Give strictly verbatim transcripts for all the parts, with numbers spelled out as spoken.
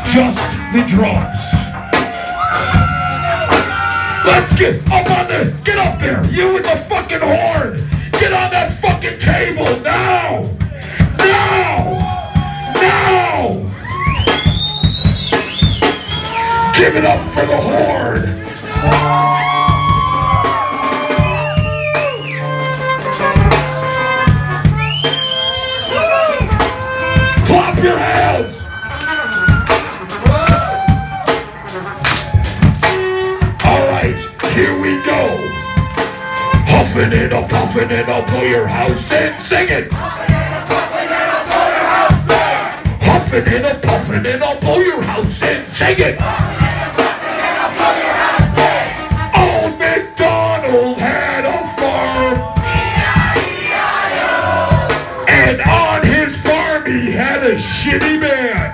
just the drums. Let's get up on the, get up there, you with the fucking horn. Get on that fucking table now. Now. Now. Give it up for the horn. Clap your hands. Here we go. Huffing it up, puffing it up, blow your house in. Sing it. Huffing it up, puffing it up, blow your house in. Huffing it up, puffing it up, blow your house in. Sing it. Huffing it up, puffing it up, blow your house in. Old MacDonald had a farm. E I E I O. And on his farm he had a shitty man.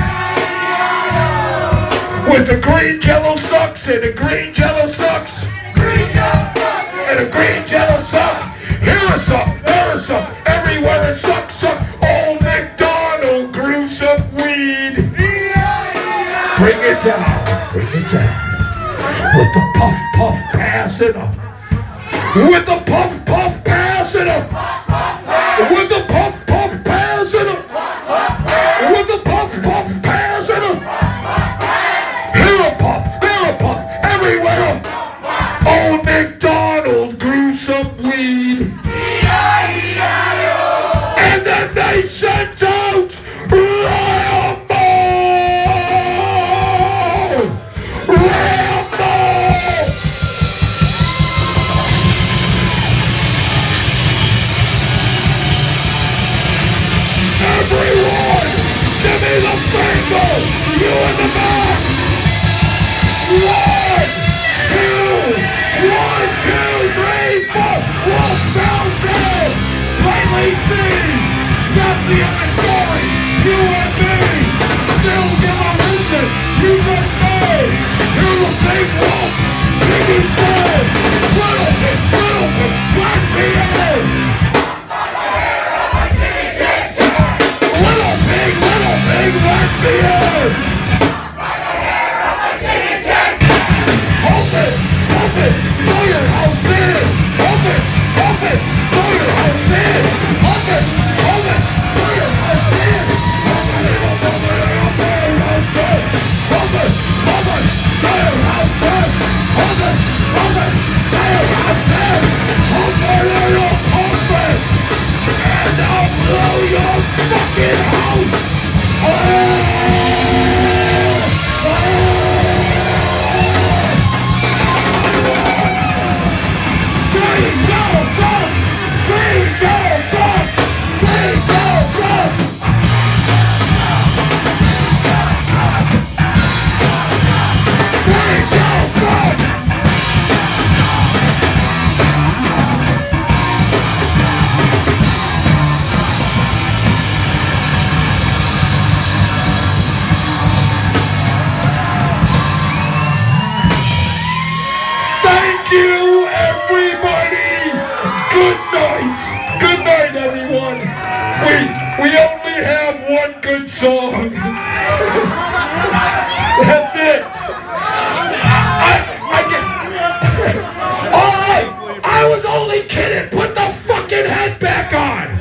With the green jello socks and the green jello socks. Green jello socks. And the green jello socks. Here a suck, there a suck, everywhere a suck, suck. Old MacDonald grew some weed. Bring it down, bring it down. With the puff, puff, pass it up. With the puff, puff, pass it up. With the puff, puff, pass it up. With the puff, puff, pass it up. Here a puff, there a puff, everywhere a Old MacDonald grew some weed. E I E I O. And then they sent out Rambo! Rambo! Everyone, give me the finger! You in the back! One, two, one, two, three, four. Wolf Mountain. Plainly see. That's the end of the story. You and me. Still give a listen. You just made. You're a big wolf. Biggie said. Little bit, little bit. Black beard. Little big, little big. Black beard. Open, open, throw your house in. Open, open, throw your house in. Open, open, throw your house in. Open it up, open it up, throw your house in. Open, open, throw your house in. Open, open, throw your house in. Open it up, open, and I'll blow your fucking house. Oh! Green Joe sucks! Green Joe sucks! Green Joe sucks! Green Joe sucks! Thank you, everybody! Good night! Good night, everyone! We, we only have one good song. That's it! I, I can... Alright! I was only kidding! Put the fucking head back on!